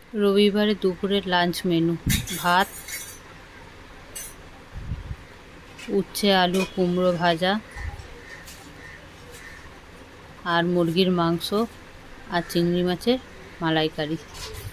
রবিবারে দুপুরের lunch menu: ভাত, উচ্ছে আলু কুমড়ো ভাজা আর মুরগির মাংস আর চিংড়ি মাছের মালাইকারি।